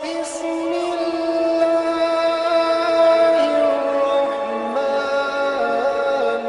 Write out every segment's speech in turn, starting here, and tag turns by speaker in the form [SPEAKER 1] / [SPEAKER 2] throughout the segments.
[SPEAKER 1] بسم الله الرحمن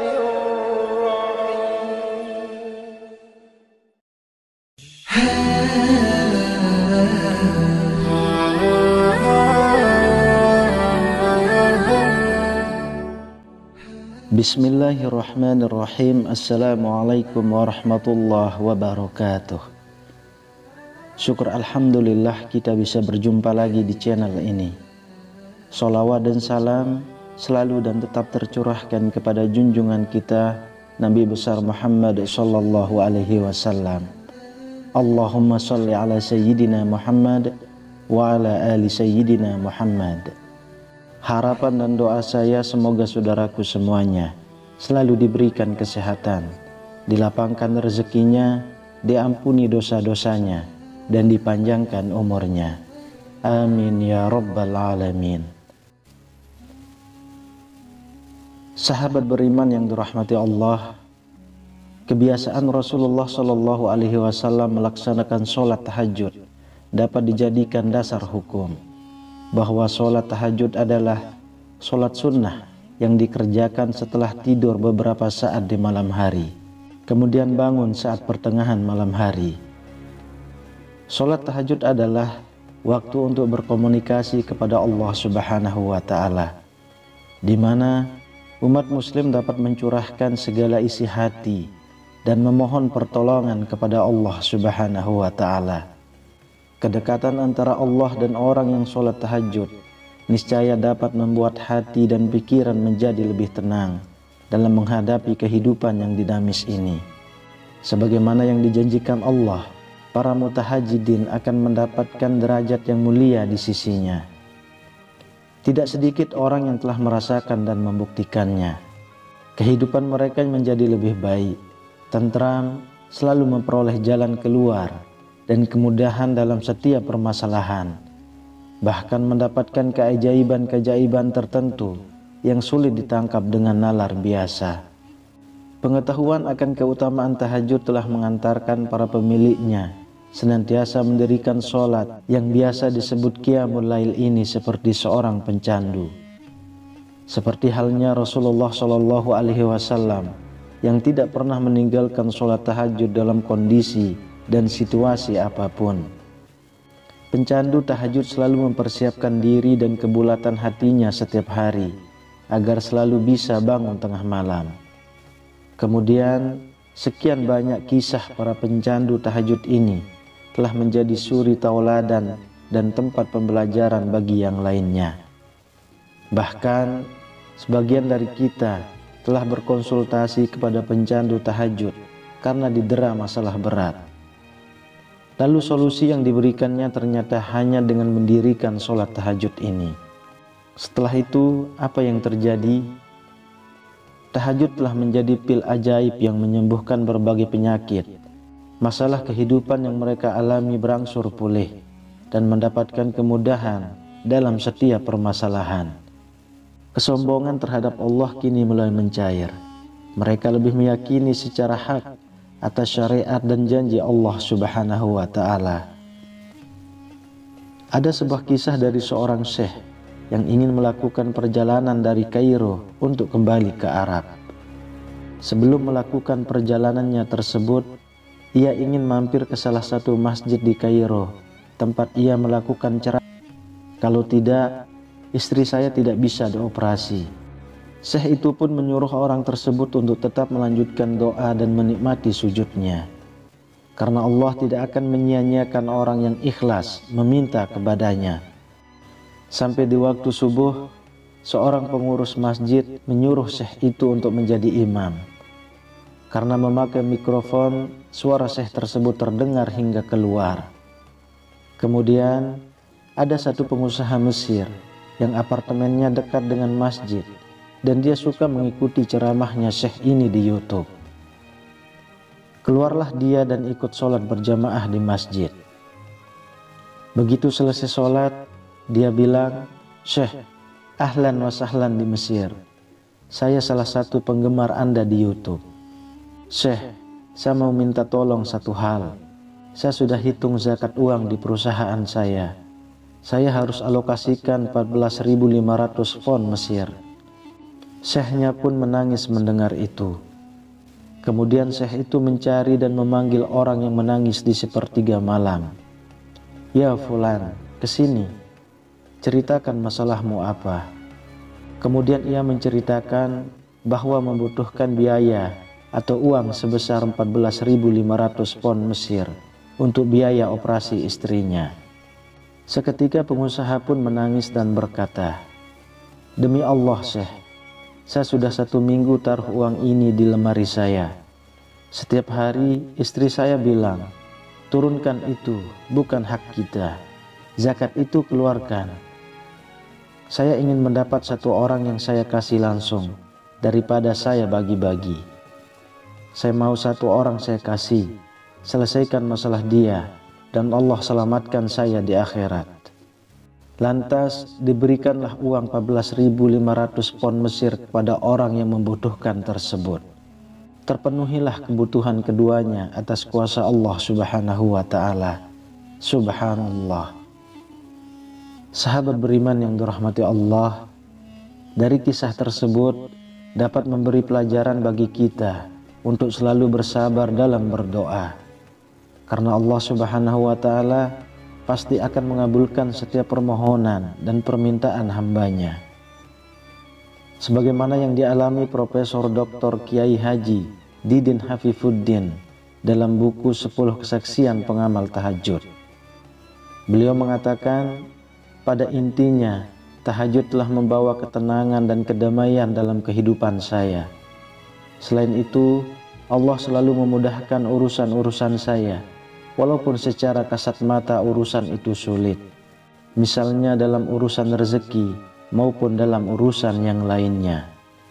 [SPEAKER 1] الرحيم.
[SPEAKER 2] Bismillahirrahmanirrahim. Assalamualaikum warahmatullahi wabarakatuh. Syukur alhamdulillah kita bisa berjumpa lagi di channel ini. Sholawat dan salam selalu dan tetap tercurahkan kepada junjungan kita Nabi besar Muhammad sallallahu alaihi wasallam. Allahumma sholli ala sayyidina Muhammad wa ala ali sayyidina Muhammad. Harapan dan doa saya semoga saudaraku semuanya selalu diberikan kesehatan, dilapangkan rezekinya, diampuni dosa-dosanya, dan dipanjangkan umurnya. Amin ya rabbal alamin. Sahabat beriman yang dirahmati Allah, kebiasaan Rasulullah Shallallahu Alaihi Wasallam melaksanakan sholat tahajud dapat dijadikan dasar hukum bahwa sholat tahajud adalah sholat sunnah yang dikerjakan setelah tidur beberapa saat di malam hari, kemudian bangun saat pertengahan malam hari. Sholat tahajud adalah waktu untuk berkomunikasi kepada Allah Subhanahu wa Ta'ala, di mana umat Muslim dapat mencurahkan segala isi hati dan memohon pertolongan kepada Allah Subhanahu wa Ta'ala. Kedekatan antara Allah dan orang yang sholat tahajud niscaya dapat membuat hati dan pikiran menjadi lebih tenang dalam menghadapi kehidupan yang dinamis ini. Sebagaimana yang dijanjikan Allah, para mutahajjidin akan mendapatkan derajat yang mulia di sisinya. Tidak sedikit orang yang telah merasakan dan membuktikannya. Kehidupan mereka menjadi lebih baik, tentram, selalu memperoleh jalan keluar dan kemudahan dalam setiap permasalahan, bahkan mendapatkan keajaiban-keajaiban tertentu yang sulit ditangkap dengan nalar biasa. Pengetahuan akan keutamaan tahajud telah mengantarkan para pemiliknya senantiasa mendirikan sholat yang biasa disebut qiyamul lail ini seperti seorang pencandu. Seperti halnya Rasulullah Shallallahu Alaihi Wasallam yang tidak pernah meninggalkan sholat tahajud dalam kondisi dan situasi apapun. Pencandu tahajud selalu mempersiapkan diri dan kebulatan hatinya setiap hari agar selalu bisa bangun tengah malam. Kemudian sekian banyak kisah para pencandu tahajud ini telah menjadi suri tauladan dan tempat pembelajaran bagi yang lainnya. Bahkan sebagian dari kita telah berkonsultasi kepada pencandu tahajud karena didera masalah berat. Lalu solusi yang diberikannya ternyata hanya dengan mendirikan sholat tahajud ini. Setelah itu apa yang terjadi? Tahajud telah menjadi pil ajaib yang menyembuhkan berbagai penyakit. Masalah kehidupan yang mereka alami berangsur pulih dan mendapatkan kemudahan dalam setiap permasalahan. Kesombongan terhadap Allah kini mulai mencair. Mereka lebih meyakini secara hak atas syariat dan janji Allah Subhanahu wa Ta'ala. Ada sebuah kisah dari seorang syekh yang ingin melakukan perjalanan dari Kairo untuk kembali ke Arab. Sebelum melakukan perjalanannya tersebut, ia ingin mampir ke salah satu masjid di Kairo, tempat ia melakukan ceramah. Kalau tidak, istri saya tidak bisa dioperasi. Syekh itu pun menyuruh orang tersebut untuk tetap melanjutkan doa dan menikmati sujudnya. Karena Allah tidak akan menyia-nyiakan orang yang ikhlas meminta kepadanya. Sampai di waktu subuh, seorang pengurus masjid menyuruh syekh itu untuk menjadi imam. Karena memakai mikrofon, suara syekh tersebut terdengar hingga keluar. Kemudian, ada satu pengusaha Mesir yang apartemennya dekat dengan masjid dan dia suka mengikuti ceramahnya syekh ini di YouTube. Keluarlah dia dan ikut sholat berjamaah di masjid. Begitu selesai sholat, dia bilang, "Syekh, ahlan wa sahlan di Mesir. Saya salah satu penggemar Anda di YouTube. Syekh, saya mau minta tolong satu hal. Saya sudah hitung zakat uang di perusahaan saya. Saya harus alokasikan 14.500 fon Mesir. Syekhnya pun menangis mendengar itu. Kemudian syekh itu mencari dan memanggil orang yang menangis di sepertiga malam. Ya fulan, kesini, ceritakan masalahmu apa. Kemudian ia menceritakan bahwa membutuhkan biaya atau uang sebesar 14.500 fon Mesir untuk biaya operasi istrinya. Seketika pengusaha pun menangis dan berkata, "Demi Allah Syekh, saya sudah 1 minggu taruh uang ini di lemari saya. Setiap hari istri saya bilang, turunkan itu, bukan hak kita. Zakat itu keluarkan. Saya ingin mendapat 1 orang yang saya kasih langsung, daripada saya bagi-bagi. Saya mau 1 orang saya kasih, selesaikan masalah dia, dan Allah selamatkan saya di akhirat." Lantas diberikanlah uang 14.500 pon Mesir kepada orang yang membutuhkan tersebut. Terpenuhilah kebutuhan keduanya atas kuasa Allah Subhanahu wa ta'ala. Subhanallah. Sahabat beriman yang dirahmati Allah, dari kisah tersebut dapat memberi pelajaran bagi kita untuk selalu bersabar dalam berdoa. Karena Allah Subhanahu wa ta'ala pasti akan mengabulkan setiap permohonan dan permintaan hambanya. Sebagaimana yang dialami Profesor Dr. Kiai Haji Didin Hafifuddin dalam buku 10 Kesaksian Pengamal Tahajud. Beliau mengatakan, pada intinya tahajud telah membawa ketenangan dan kedamaian dalam kehidupan saya. Selain itu, Allah selalu memudahkan urusan-urusan saya, walaupun secara kasat mata urusan itu sulit, misalnya dalam urusan rezeki maupun dalam urusan yang lainnya.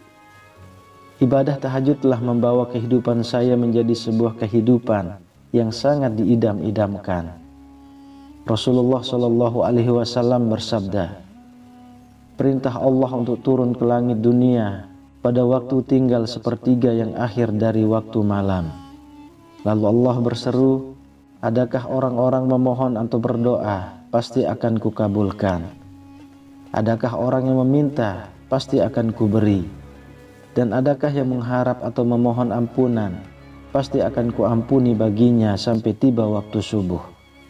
[SPEAKER 2] Ibadah tahajud telah membawa kehidupan saya menjadi sebuah kehidupan yang sangat diidam-idamkan. Rasulullah Shallallahu Alaihi Wasallam bersabda, perintah Allah untuk turun ke langit dunia pada waktu tinggal sepertiga yang akhir dari waktu malam. Lalu Allah berseru, adakah orang-orang memohon atau berdoa, pasti akan kukabulkan. Adakah orang yang meminta, pasti akan kuberi. Dan adakah yang mengharap atau memohon ampunan, pasti akan kuampuni baginya sampai tiba waktu subuh.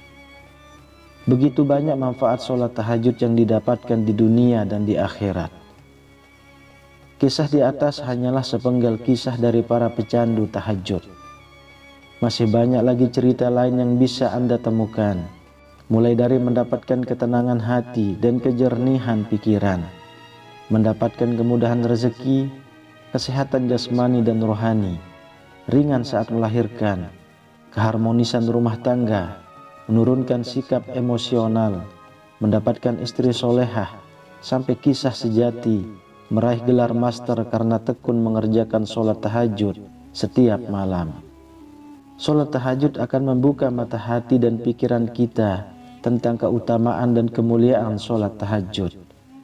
[SPEAKER 2] Begitu banyak manfaat sholat tahajud yang didapatkan di dunia dan di akhirat. Kisah di atas hanyalah sepenggal kisah dari para pecandu tahajud. Masih banyak lagi cerita lain yang bisa Anda temukan, mulai dari mendapatkan ketenangan hati dan kejernihan pikiran, mendapatkan kemudahan rezeki, kesehatan jasmani dan rohani, ringan saat melahirkan, keharmonisan rumah tangga, menurunkan sikap emosional, mendapatkan istri solehah, sampai kisah sejati, meraih gelar master karena tekun mengerjakan sholat tahajud setiap malam. Sholat tahajud akan membuka mata hati dan pikiran kita tentang keutamaan dan kemuliaan sholat tahajud.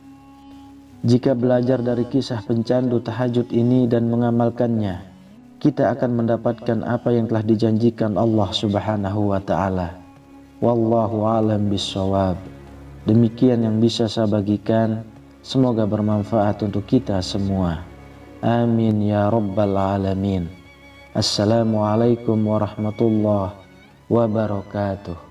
[SPEAKER 2] Jika belajar dari kisah pencandu tahajud ini dan mengamalkannya, kita akan mendapatkan apa yang telah dijanjikan Allah Subhanahu wa ta'ala. Wallahu a'lam bishawab. Demikian yang bisa saya bagikan, semoga bermanfaat untuk kita semua. Amin ya rabbal alamin. Assalamualaikum warahmatullahi wabarakatuh.